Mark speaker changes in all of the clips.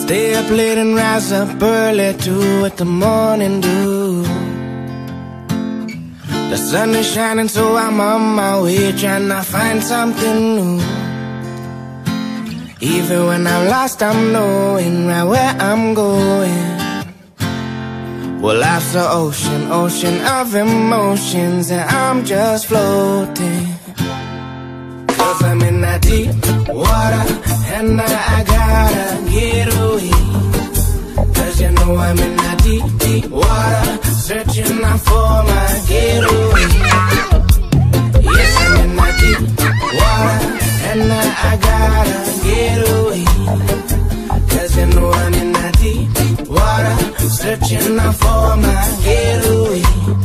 Speaker 1: Stay up late and rise up early too with the morning dew. The sun is shining, so I'm on my way, trying to find something new. Even when I'm lost, I'm knowing right where I'm going. Well, life's an ocean, ocean of emotions, and I'm just floating. Cause I'm in that deep water, and I gotta get away. Cause you know I'm in that deep, deep water, searching out for my getaway. Yes, I'm in that deep water, and I gotta get away. Cause you know I'm in that deep, deep water, searching out for my getaway.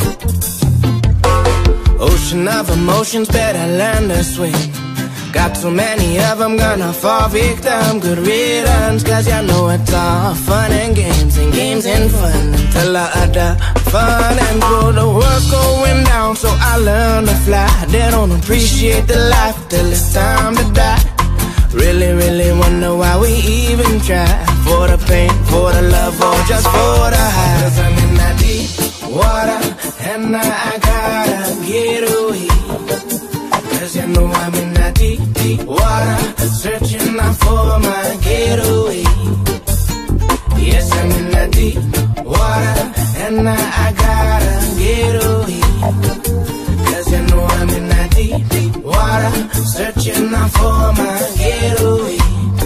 Speaker 1: Ocean of emotions, better learn to swim. Got too many of them, gonna fall victim. Good riddance, cause you know it's all fun and games and fun until the other fun and go. The world's going down, so I learn to fly. They don't appreciate the life till it's time to die. Really, really wonder why we even try. For the pain, for the love, or just for the high. Cause I'm in that deep water, and I gotta get away. Cause you know I'm in that deep, deep water, searching out for my getaway. Yes, I'm in that deep water, and I gotta get away. Cause you know I'm in that deep, deep water, searching out for my getaway.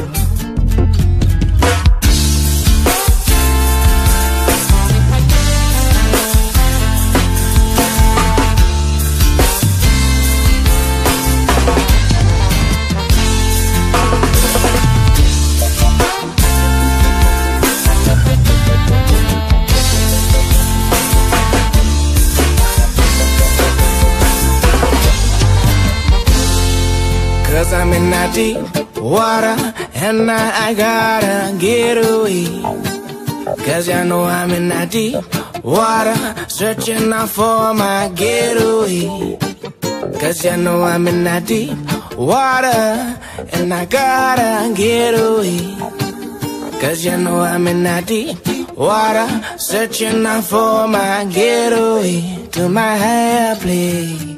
Speaker 1: Cause I'm in that deep water, and I gotta get away. Cause you know I'm in that deep water, searching out for my getaway. Cause you know I'm in that deep water, and I gotta get away. Cause you know I'm in that deep water, searching out for my getaway to my higher place.